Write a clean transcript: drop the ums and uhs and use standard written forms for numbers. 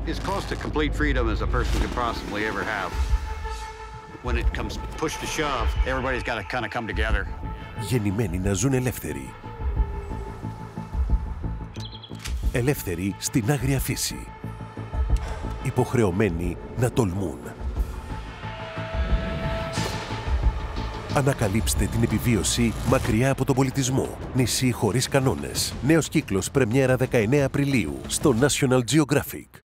as close to complete freedom as a person could possibly ever have. When it comes push to shove, everybody's got to kind of come together. Γεννημένοι να ζουν ελεύθεροι. Ελεύθεροι στην άγρια φύση. Υποχρεωμένοι να τολμούν. Ανακαλύψτε την επιβίωση μακριά από τον πολιτισμό. Νησί Χωρίς Κανόνες. Νέος Κύκλος, πρεμιέρα 19 Απριλίου στο National Geographic.